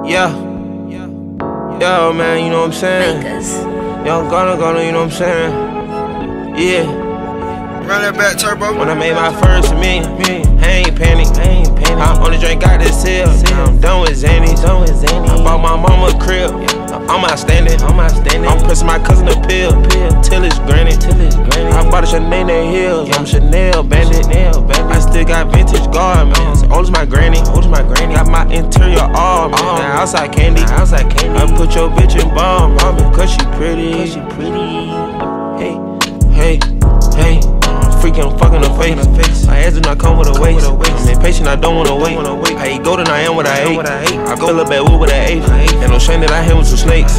Yeah, yeah, man, you know what I'm saying? Young Gunna, you know what I'm saying? Yeah. Run that back, turbo. When I made my first million, I ain't panic. I only drank out this hill. I'm done with Zanny. I bought my mama a crib. I'm outstanding. I'm pressing my cousin a pill till it's granted. I bought a Chanel Hills. I'm Chanel bandit. I still got vintage garments. Old as my granny. Got my interior all, man. Now outside candy. I put your bitch in bomb, cause she pretty. Hey. Freaking fucking her face. My ass do not come with a waist. I'm impatient, I don't wanna wait. I eat golden, I am what I ate. I fill up at wood with an eighth. And no shame that I hit with some snakes.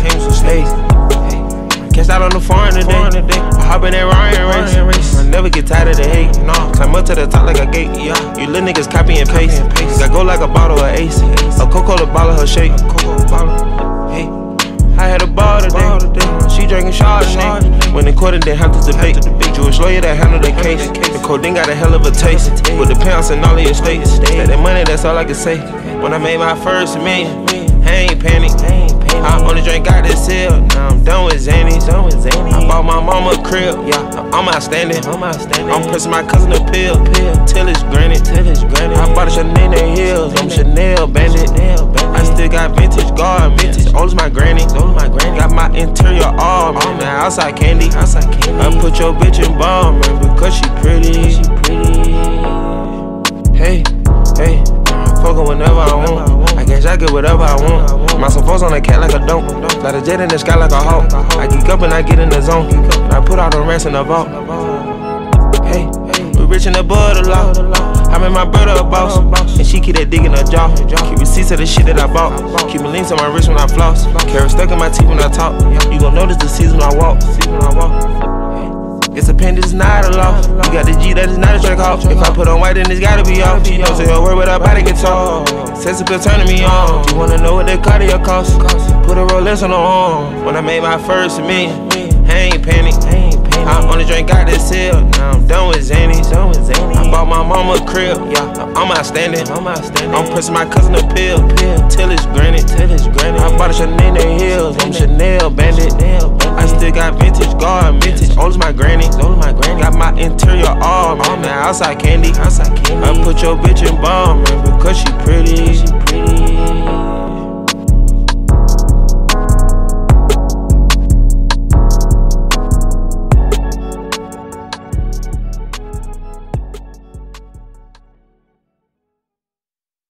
Catch out on the farm today. I hop in that Ryan race. I never get tired of the hate. Climb up to the top like a gate. You little niggas copy and paste. I go like a bottle of Ace. A Coca-Cola bottle her shake. Hey, I had a ball today. She drinking Chardonnay. When the court didn't have to debate. Jewish lawyer that handled the case. The codeine got a hell of a taste. With the pounds and all of your states. That money, that's all I can say. When I made my first million, I ain't panic. I only drank out this hill. Now I'm done with Zanny. I bought my mama a crib. I'm outstanding. I'm pressing my cousin a pill till it's granted. I bought a Chanel Hills. I'm Chanel bandit. I still got vintage garments. Old as my granny. Got my interior all, man. Now outside candy. I put your bitch in bomb, man, because she pretty. Hey. Fuck her whenever I want. I guess I get whatever I want. My some folks on the cat like a don't. Like a jet in the sky like a hawk. I geek up and I get in the zone. I put all the rest in the vault. Hey, we rich in the bud a lot. I made my brother a boss, and she keep that dick in her jaw. Keep receipts of the shit that I bought. Keep my links on my wrist when I floss. Carrot stuck in my teeth when I talk. You gon' notice the season when I walk. It's a pen, this is not a law. You got the G, that is not a track off. If I put on white, then it's gotta be off. She don't say a word, but her body get tall. Sensitive pill turning me on. You wanna know what the cardio cost? Put a Rolex on the arm. When I made my first million, I ain't panic. I only drank out this hill. Now I'm done with Zanny. I bought my mama a crib. I'm outstanding. I'm pressing my cousin a pill till it's granted. I bought a Chanel Hills. I'm Chanel bandit. I still got vintage garments. Old as my granny. Got my interior all, man. Now outside candy. I put your bitch in bomb, man, because she pretty.